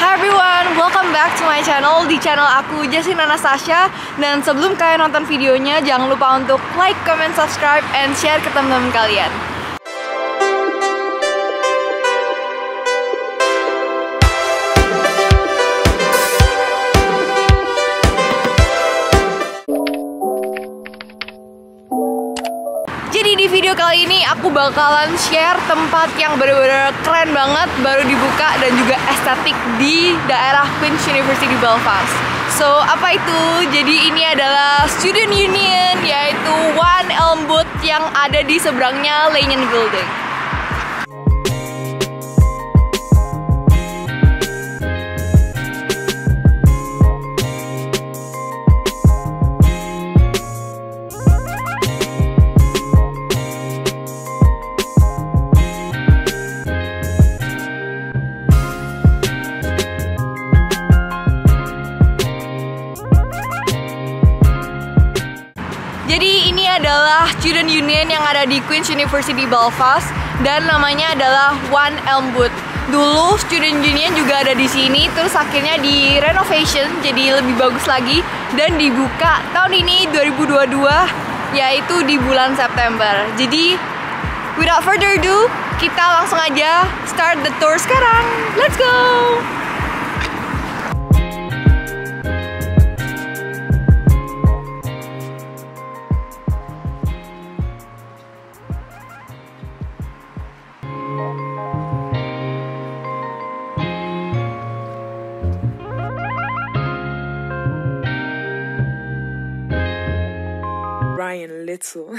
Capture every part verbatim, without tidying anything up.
Hi everyone, welcome back to my channel. Di channel aku Jasmine Anastasia. Dan sebelum kalian nonton videonya, jangan lupa untuk like, comment, subscribe, and share ke teman-teman kalian. Jadi di video kali ini aku bakalan share tempat yang bener-bener keren banget, baru dibuka dan juga estetik di daerah Queen's University Belfast. So apa itu? Jadi ini adalah Student Union, yaitu One Elmwood yang ada di seberangnya Lanyon Building. Jadi ini adalah Student Union yang ada di Queen's University Belfast dan namanya adalah One Elmwood. Dulu Student Union juga ada di sini, terus akhirnya di renovation jadi lebih bagus lagi dan dibuka tahun ini dua ribu dua puluh dua, yaitu di bulan September. Jadi without further ado, kita langsung aja start the tour sekarang. Let's go! Ryan Little.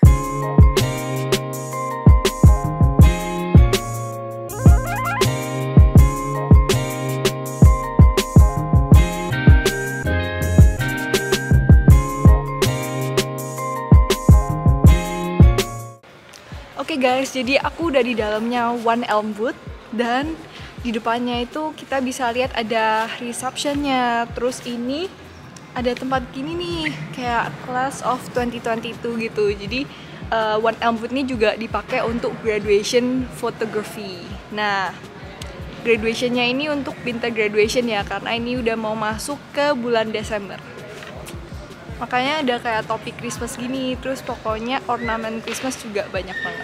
Oke guys, jadi aku udah di dalamnya One Elmwood dan di depannya itu kita bisa lihat ada receptionnya. Terus ini ada tempat gini nih, kayak Class of twenty twenty-two gitu. Jadi uh, One Elmwood ini juga dipakai untuk graduation photography. Nah, graduationnya ini untuk winter graduation ya, karena ini udah mau masuk ke bulan Desember. Makanya ada kayak topi Christmas gini, terus pokoknya ornamen Christmas juga banyak banget.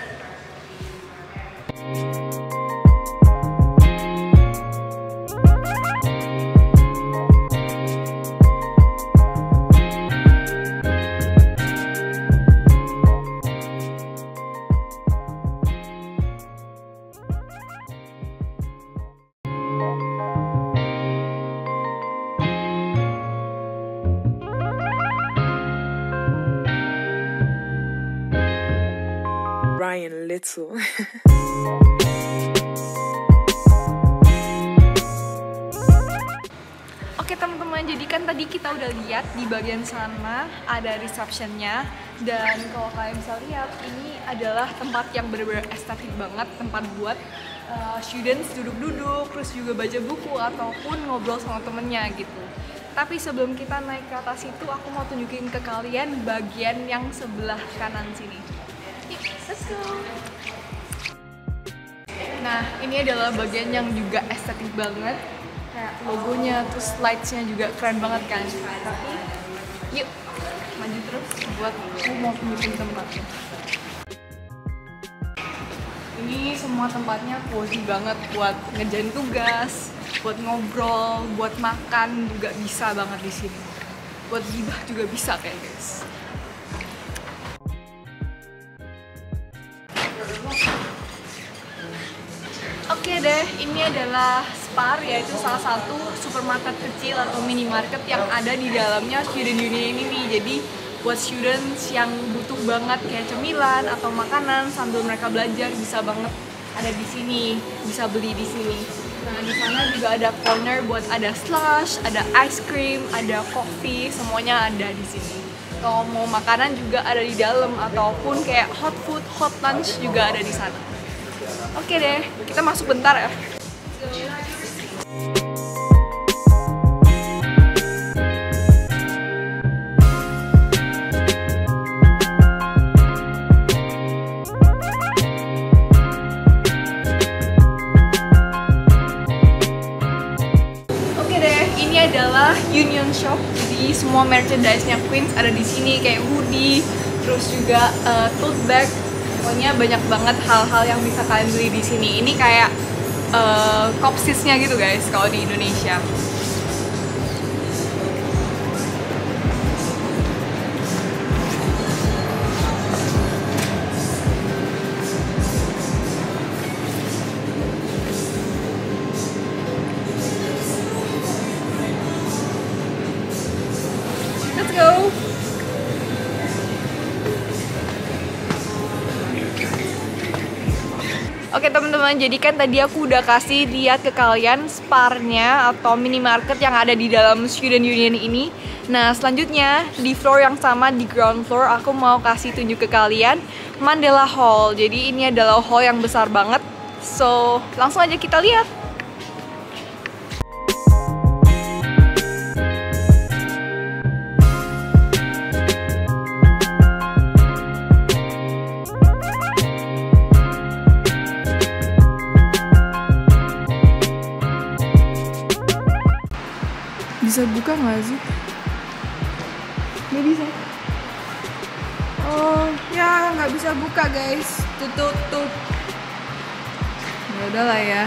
Ryan Little. Oke teman-teman, jadi kan tadi kita udah lihat di bagian sana ada receptionnya. Dan kalau kalian bisa lihat, ini adalah tempat yang benar-benar estetik banget. Tempat buat uh, students duduk-duduk, terus juga baca buku ataupun ngobrol sama temennya gitu. Tapi sebelum kita naik ke atas itu, aku mau tunjukin ke kalian bagian yang sebelah kanan sini. Let's go. Nah, ini adalah bagian yang juga estetik banget, kayak logonya, terus lights-nya juga keren banget kan. Tapi yuk maju terus buat aku mau tunjukin tempatnya. Ini semua tempatnya cozy banget buat ngerjain tugas, buat ngobrol, buat makan juga bisa banget di sini. Buat gibah juga bisa kayak guys. Oke deh, ini adalah Spar, yaitu salah satu supermarket kecil atau minimarket yang ada di dalamnya Student Union ini nih. Jadi buat students yang butuh banget kayak cemilan atau makanan sambil mereka belajar bisa banget ada di sini, bisa beli di sini. Nah di sana juga ada corner buat ada slush, ada ice cream, ada coffee, semuanya ada di sini. Kalau mau makanan juga ada di dalam ataupun kayak hot food, hot lunch juga ada di sana. Oke deh, kita masuk bentar ya. ini adalah Union Shop, jadi semua merchandise-nya Queens ada di sini, kayak hoodie, terus juga uh, tote bag. Pokoknya banyak banget hal-hal yang bisa kalian beli di sini. Ini kayak uh, Kopsisnya gitu guys, kalau di Indonesia. Let's go. Oke teman-teman, jadi kan tadi aku udah kasih lihat ke kalian Sparnya atau minimarket yang ada di dalam Student Union ini. Nah selanjutnya di floor yang sama, di ground floor, aku mau kasih tunjuk ke kalian Mandela Hall. Jadi ini adalah hall yang besar banget. So langsung aja kita lihat. Bisa buka nggak sih? Nggak bisa. Oh ya, nggak bisa buka guys. Tutup, tutup. Ya udahlah ya.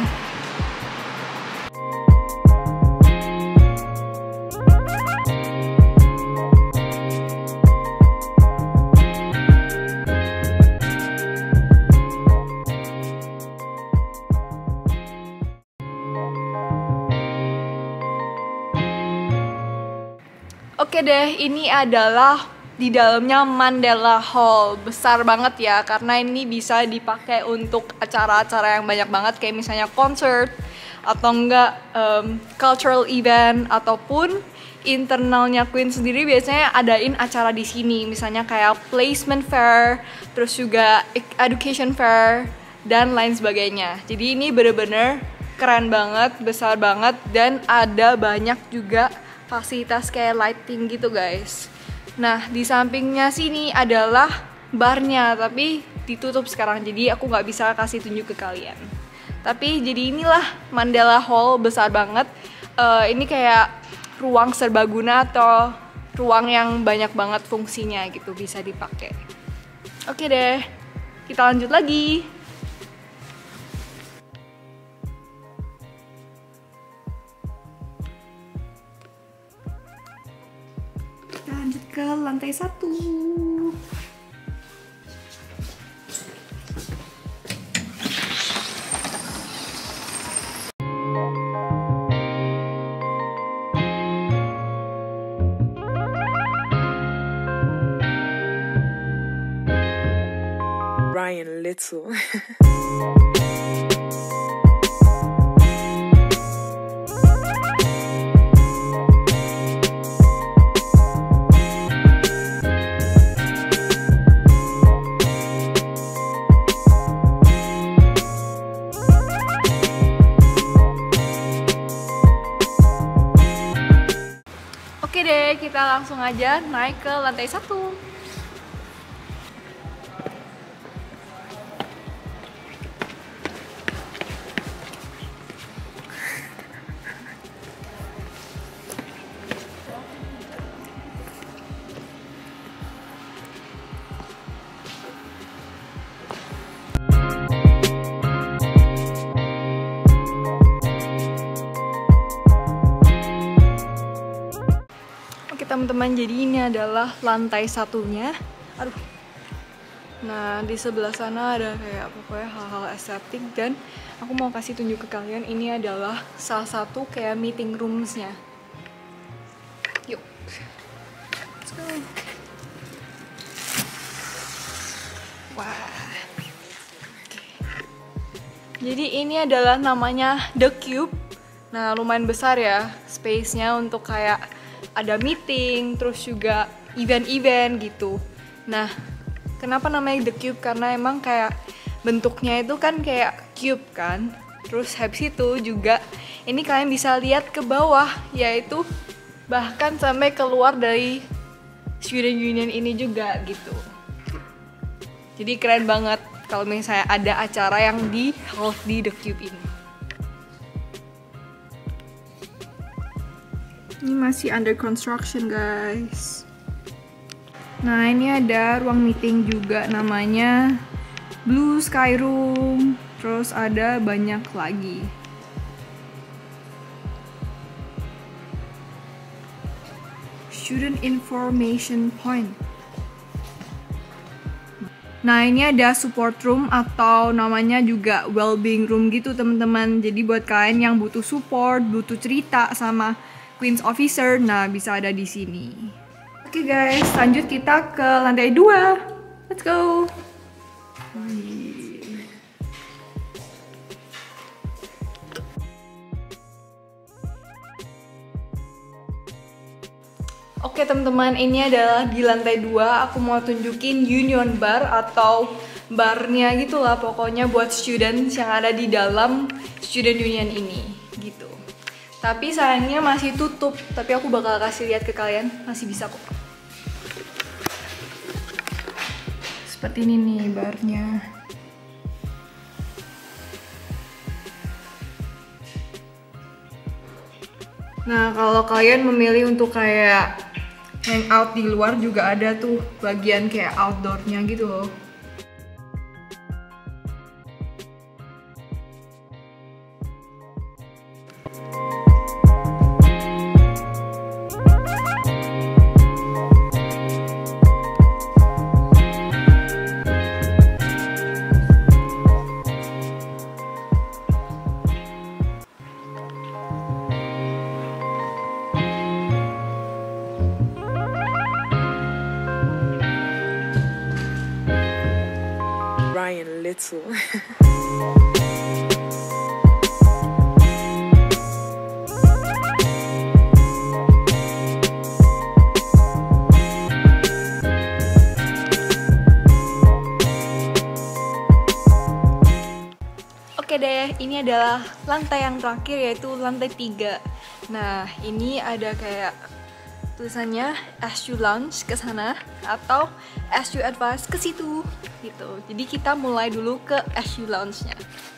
Oke deh, ini adalah di dalamnya Mandela Hall. Besar banget ya, karena ini bisa dipakai untuk acara-acara yang banyak banget, kayak misalnya concert atau enggak um, cultural event, ataupun internalnya Queen sendiri biasanya adain acara di sini, misalnya kayak placement fair, terus juga education fair dan lain sebagainya. Jadi ini bener-bener keren banget, besar banget, dan ada banyak juga fasilitas kayak lighting gitu guys. Nah di sampingnya sini adalah barnya, tapi ditutup sekarang, jadi aku nggak bisa kasih tunjuk ke kalian. Tapi jadi inilah Mandela Hall, besar banget. Uh, ini kayak ruang serbaguna atau ruang yang banyak banget fungsinya gitu, bisa dipakai. Oke deh, kita lanjut lagi. Lanjut ke lantai satu. Ryan Little. Oke deh, kita langsung aja naik ke lantai satu. Teman-teman, jadi ini adalah lantai satunya. Aduh. Nah, di sebelah sana ada kayak pokoknya hal-hal estetik, dan aku mau kasih tunjuk ke kalian, ini adalah salah satu kayak meeting rooms-nya. Yuk. Let's go. Wah. Jadi ini adalah namanya The Cube. Nah, lumayan besar ya space-nya untuk kayak ada meeting, terus juga event-event gitu. Nah, kenapa namanya The Cube? Karena emang kayak bentuknya itu kan kayak cube kan. Terus habis itu juga ini kalian bisa lihat ke bawah, yaitu bahkan sampai keluar dari Student Union ini juga gitu. Jadi keren banget kalau misalnya ada acara yang di hold di The Cube ini. Ini masih under construction guys. Nah ini ada ruang meeting juga, namanya Blue Sky Room. Terus ada banyak lagi. Student Information Point. Nah ini ada support room atau namanya juga well-being room gitu teman-teman. Jadi buat kalian yang butuh support, butuh cerita sama Queen's Officer, nah bisa ada di sini. Oke guys, lanjut kita ke lantai dua. Let's go. Oke teman-teman, ini adalah di lantai dua. Aku mau tunjukin Union Bar atau barnya gitulah pokoknya buat students yang ada di dalam Student Union ini gitu. Tapi sayangnya masih tutup, tapi aku bakal kasih lihat ke kalian, masih bisa kok. Seperti ini nih barnya. Nah kalau kalian memilih untuk kayak hangout di luar juga ada tuh bagian kayak outdoornya gitu loh. Ryan Little. Oke deh, ini adalah lantai yang terakhir yaitu lantai tiga. Nah, ini ada kayak tulisannya S U Lounge ke sana atau S U Advice ke situ gitu. Jadi kita mulai dulu ke S U Lounge-nya.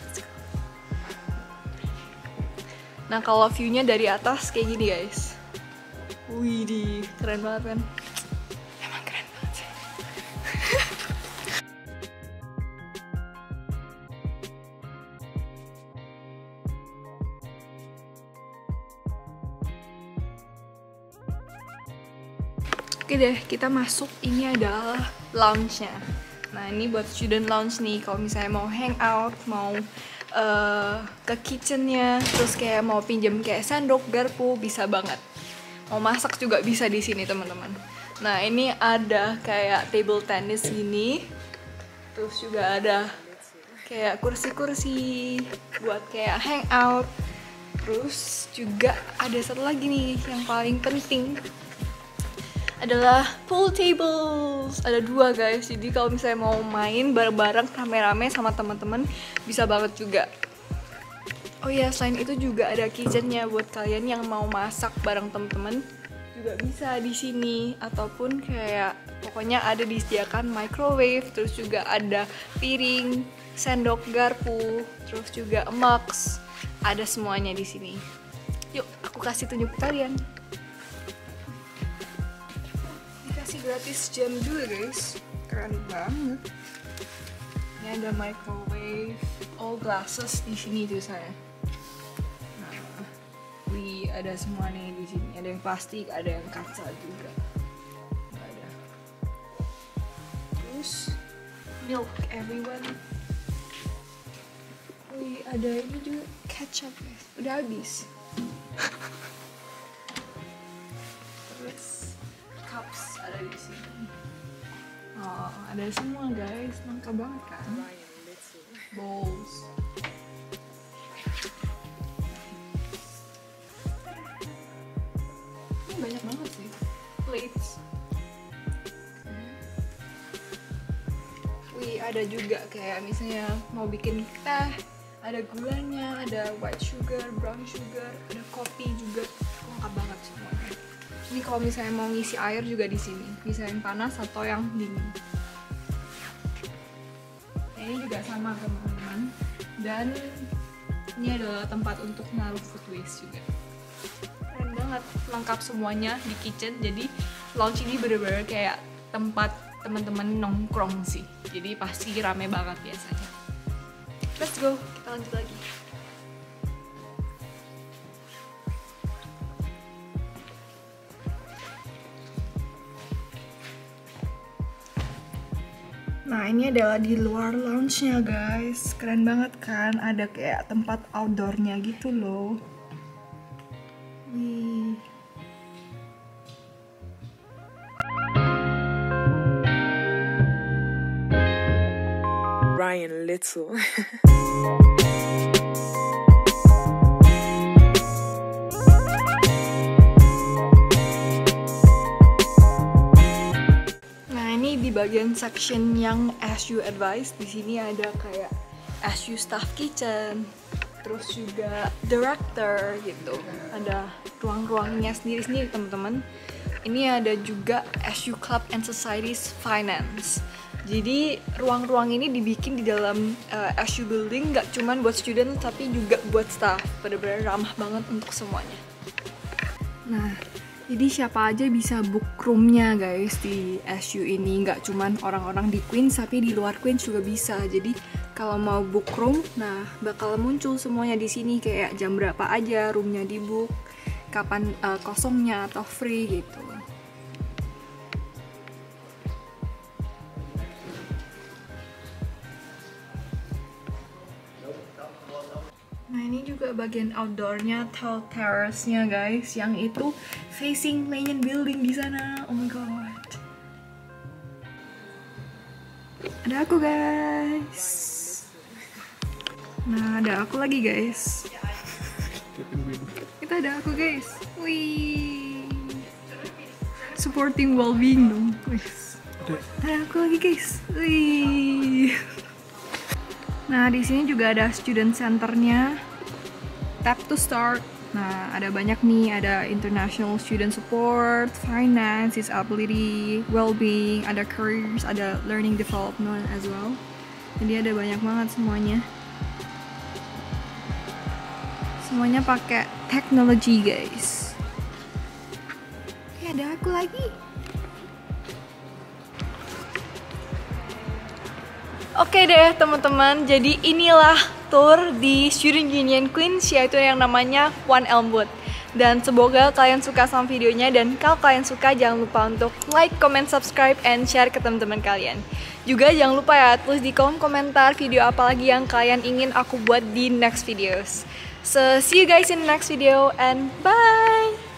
Nah, kalau view-nya dari atas kayak gini, guys. Wih, keren banget kan? Emang keren banget sih. Oke deh, kita masuk. Ini adalah lounge-nya. Nah, ini buat student lounge nih. Kalau misalnya mau hangout, mau uh, ke kitchen-nya, terus kayak mau pinjem kayak sendok, garpu, bisa banget. Mau masak juga bisa di sini, teman-teman. Nah, ini ada kayak table tennis gini. Terus juga ada kayak kursi-kursi buat kayak hangout. Terus juga ada satu lagi nih yang paling penting adalah pool tables. Ada dua guys, jadi kalau misalnya mau main bareng-bareng rame-rame sama teman-teman bisa banget juga. Oh iya, selain itu juga ada kitchennya buat kalian yang mau masak bareng teman-teman juga bisa di sini, ataupun kayak pokoknya ada disediakan microwave, terus juga ada piring, sendok, garpu, terus juga mugs, ada semuanya di sini. Yuk, aku kasih tunjuk kalian. Gratis jam juga guys, keren banget. Ini ada microwave, all glasses di sini tuh saya. Nah, wih, ada semua nih di sini. Ada yang plastik, ada yang kaca juga. Nggak ada. Terus milk everyone. Wih, ada ini juga ketchup guys. Udah habis. Terus cups ada di sini. Oh, ada semua guys, lengkap banget kan? Bowls. Ini banyak banget sih. Plates. Wih, ada juga kayak misalnya mau bikin teh, ada gulanya, ada white sugar, brown sugar, ada kopi juga. Lengkap banget semuanya. Ini kalau misalnya mau ngisi air juga di sini, bisa yang panas atau yang dingin. Nah, ini juga sama teman-teman. Dan ini adalah tempat untuk naruh food waste juga. Keren banget. banget, lengkap semuanya di kitchen. Jadi lounge ini bener-bener kayak tempat teman-teman nongkrong sih, jadi pasti rame banget biasanya. Let's go, kita lanjut lagi. Nah, ini adalah di luar lounge-nya guys. Keren banget kan, ada kayak tempat outdoor-nya gitu loh. Wih. Ryan Little. Nah, ini di bagian section yang S U Advice. Di sini ada kayak S U Staff Kitchen, terus juga Director gitu. Ada ruang-ruangnya sendiri-sendiri teman-teman. Ini ada juga S U Club and Societies Finance. Jadi ruang-ruang ini dibikin di dalam uh, S U building, nggak cuman buat student tapi juga buat staff. Bener-bener ramah banget untuk semuanya. Nah, jadi siapa aja bisa book roomnya guys di S U ini, nggak cuman orang-orang di Queens tapi di luar Queens juga bisa. Jadi kalau mau book room, nah bakal muncul semuanya di sini kayak jam berapa aja roomnya di book, kapan uh, kosongnya atau free gitu. Nah, ini juga bagian outdoornya, tall terrace-nya guys, yang itu facing main building di sana. Oh my god. Ada aku guys. Nah, ada aku lagi guys. Kita ada aku guys. Wih. Supporting well-being dong. Wih. Ada aku lagi guys. Wih. Nah, di sini juga ada student centernya. Tap to start. Nah, ada banyak nih, ada international student support, finance, disability, well-being, ada careers, ada learning development as well. Jadi ada banyak banget semuanya. Semuanya pakai teknologi, guys. Oke, ada aku lagi. Oke deh teman-teman, jadi inilah tour di Student Union Queens, yaitu yang namanya One Elmwood. Dan semoga kalian suka sama videonya, dan kalau kalian suka jangan lupa untuk like, comment, subscribe, and share ke teman-teman kalian. Juga jangan lupa ya, tulis di kolom komentar video apa lagi yang kalian ingin aku buat di next videos. So see you guys in the next video and bye!